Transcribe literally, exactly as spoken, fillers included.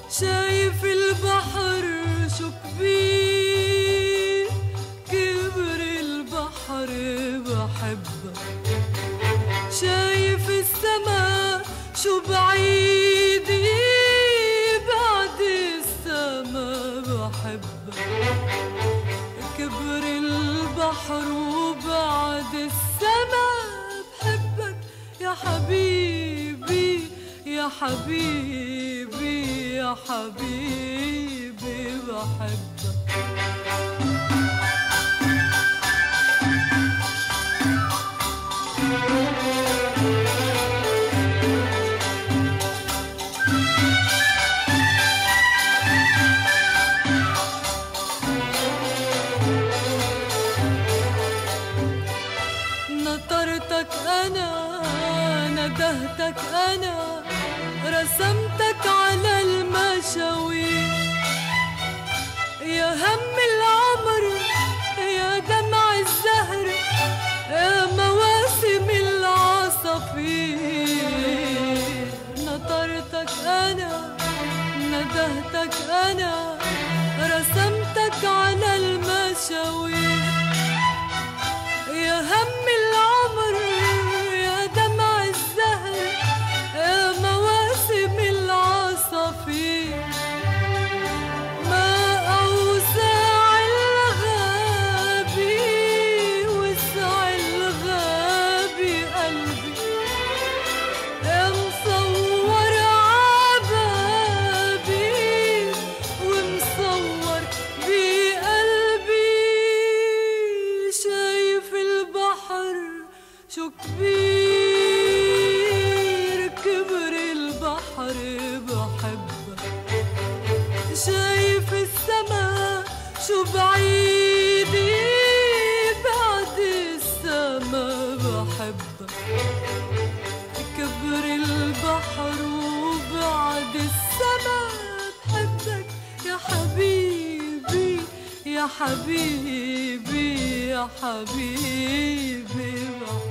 شايف البحر شو كبير، كبر البحر بحبك. شايف السما شو بعيدة، بعد السما بحبك. كبر البحر وبعد السما بحبك يا حبيبي يا حبيبي يا حبيبي بحبك. نطرتك أنا، ندهتك أنا، رسمتك على المشاوير. يا هم العمر يا دمع الزهر يا مواسم العصافير. نطرتك أنا، ندهتك أنا، رسمتك على المشاوير. يا هم العمر يا دمع الزهر يا مواسم العصافير. ما أوسع الغابي وسع الغابي قلبي. يا مصور عبابي ومصور بقلبي. شايف البحر شو كبير، كبر البحر بحبك. شايف السما شو بعيدة، بعد السما بحبك. كبر البحر وبعد السما بحبك يا حبيبي يا حبيبي يا حبيبي بحبك.